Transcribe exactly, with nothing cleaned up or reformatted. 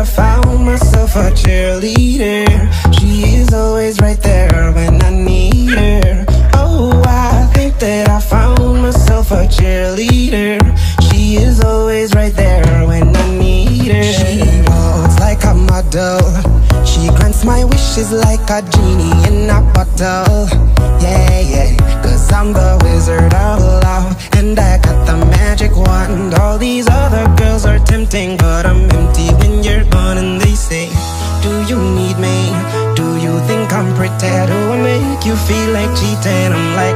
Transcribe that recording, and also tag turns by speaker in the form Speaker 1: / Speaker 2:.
Speaker 1: I found myself a cheerleader. She is always right there when I need her. Oh, I think that I found myself a cheerleader. She is always right there when I need her. She walks like a model. She grants my wishes like a genie in a bottle. Yeah, yeah, cause I'm the wizard of love, and I got the magic wand. All these other girls are tempting, but I'm empty when you're gone. And they say, do you need me? Do you think I'm pretty? Do I make you feel like cheating? I'm like,